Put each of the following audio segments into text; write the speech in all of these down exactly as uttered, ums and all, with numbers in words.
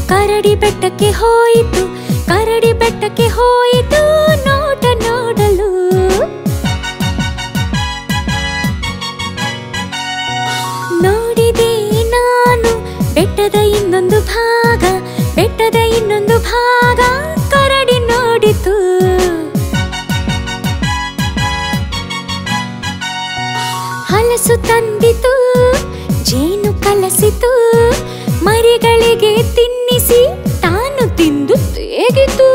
ಕರಡಿ ಬೆಟ್ಟಕ್ಕೆ ಹೋಯಿತು ಕರಡಿ ಬೆಟ್ಟಕ್ಕೆ ಹೋಯಿತು ನೋಟ ನೋಡಲು ನೋಡಿದೆ ನಾನು ಬೆಟ್ಟದ ಇನ್ನೊಂದು ಭಾಗ ಬೆಟ್ಟದ ಇನ್ನೊಂದು ಭಾಗ ಕರಡಿ ನೋಡಿತು ಹಲಸು ತಂದಿತು ಜೇನು ಕಲಸಿತು ಮರಿಗಳಿಗೆ ತಿನ್ನಿಸಿ ತಾನು ತಿಂದು ತೇಗಿತು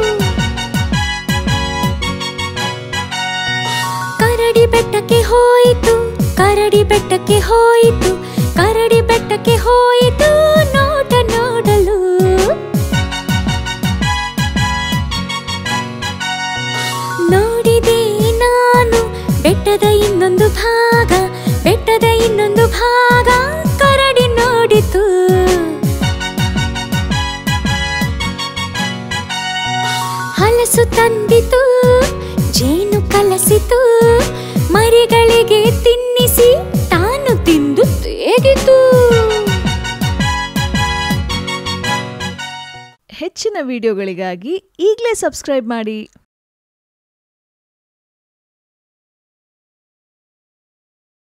ಕರಡಿ ಬೆಟ್ಟಕ್ಕೆ ಹೋಯಿತು ಕರಡಿ ಬೆಟ್ಟಕ್ಕೆ ಹೋಯಿತು ಕರಡಿ ಬೆಟ್ಟಕ್ಕೆ ಹೋಯಿತು ನೋಟ ನೋಡಲು ನೋಡಿದೆ ನಾನು ಬೆಟ್ಟದ ಇನ್ನೊಂದು ಭಾಗ ಬೆಟ್ಟದ ಇನ್ನೊಂದು ಭಾಗ ಕರಡಿ ನೋಡಿತು ಹಲಸು ತಂದಿತು ಜೇನು ಕಲಸಿತು ಮರಿಗಳಿಗೆ ತಿನ್ನಿಸಿ ತಾನು ತಿಂದು ತೇಗಿತು. ಹೆಚ್ಚಿನ ವಿಡಿಯೋಗಳಿಗಾಗಿ ಈಗಲೇ ಸಬ್ಸ್ಕ್ರೈಬ್ ಮಾಡಿ.